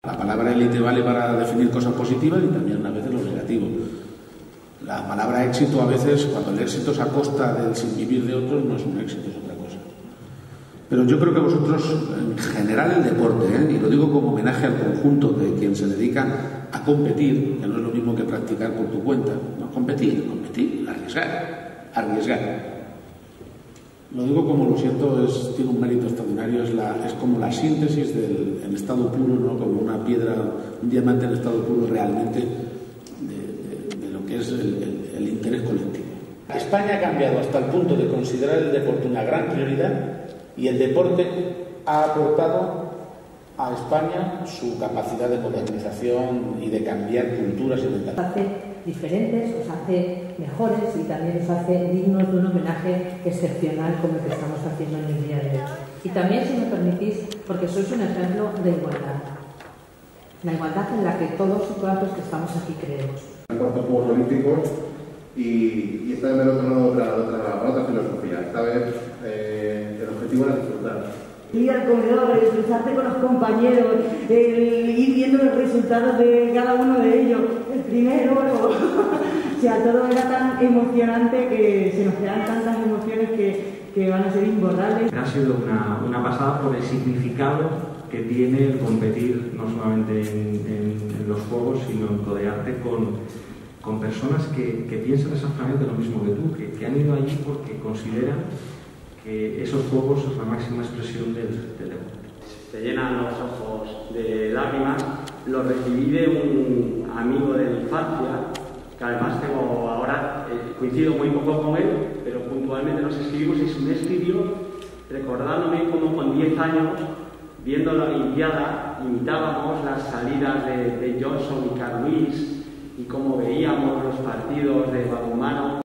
La palabra élite vale para definir cosas positivas y también a veces lo negativo. La palabra éxito a veces, cuando el éxito es a costa del sin vivir de otros, no es un éxito, es otra cosa. Pero yo creo que vosotros, en general el deporte, y lo digo como homenaje al conjunto de quien se dedica a competir, que no es lo mismo que practicar por tu cuenta, no, competir, arriesgar. Lo digo como lo siento, tiene un mérito extraordinario, es como la síntesis en estado puro, ¿no? Como una piedra, un diamante en estado puro realmente de lo que es el interés colectivo. España ha cambiado hasta el punto de considerar el deporte una gran prioridad y el deporte ha aportado a España su capacidad de modernización y de cambiar culturas y mentalidades. Nos hace diferentes, os hace mejores y también os hace dignos de un homenaje excepcional como el que estamos haciendo en el día de hoy. Y también, si me permitís, porque sois un ejemplo de igualdad. La igualdad en la que todos y todas los que estamos aquí creemos. En cuanto a Juegos Olímpicos y esta vez me lo he tomado otra filosofía. Esta vez el objetivo era disfrutar. Ir al comedor, cruzarte con los compañeros, ir viendo los resultados de cada uno de ellos, el primero, o sea, todo era tan emocionante que se nos quedan tantas emociones que van a ser imborrables. Ha sido una pasada por el significado que tiene el competir no solamente en los juegos, sino en codearte con personas que piensan exactamente lo mismo que tú, que han ido allí porque consideran que esos juegos es la máxima expresión del deporte. Te llenan los ojos de lágrimas. Lo recibí de un amigo de la infancia, que además tengo ahora, coincido muy poco con él, pero puntualmente nos escribimos y me escribió recordándome cómo con 10 años, viendo la Olimpiada, imitábamos las salidas de Johnson y Carl Lewis y cómo veíamos los partidos de balonmano.